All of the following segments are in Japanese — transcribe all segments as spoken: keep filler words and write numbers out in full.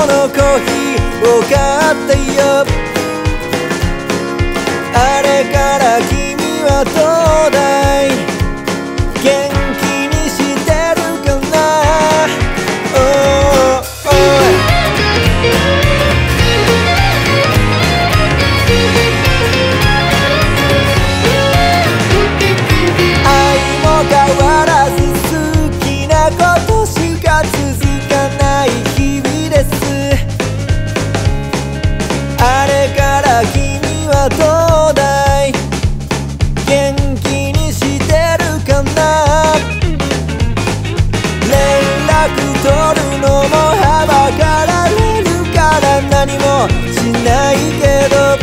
のコーヒーを買ったよ。あれから君はどうだい？元気にしてるかな？おーおい愛も変わらず好きなことしか続かない日々です。あれから君はどうだい？元気にしてるかな？連絡取るのもはばかられるから何もしないけど、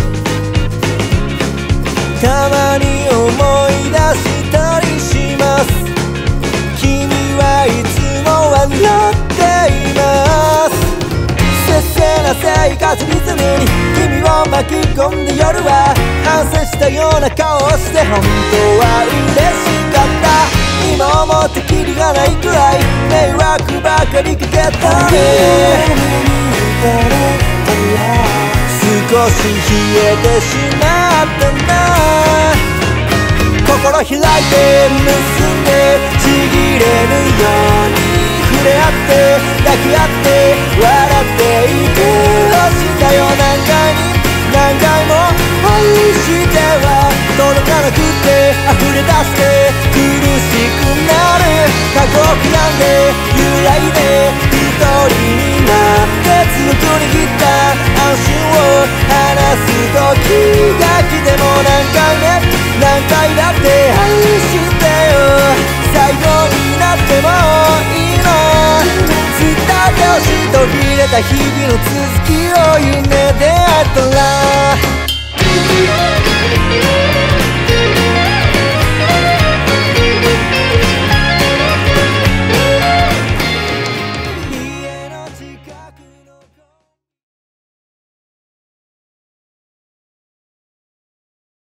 たまに思い出したりします。君はいつも笑っています。せっせな生活リズムに君を巻き込んで夜は反省したような顔をして、本当は嬉しかった。今思ってキリがないくらい迷惑ばかりかけたね。少し冷えてしまったな。心開いて結んでちぎれぬように触れ合って抱き合って笑っていてほしいんだよ。何回に何回も愛しては届かなくて溢れ出して苦しくなる。過酷なんで揺らいで一人になって強く握った安心を離す時が来ても、何回目何回だって愛してよ。最後になってもいいの、伝えてほしい途切れた日々の続きを夢で会ったら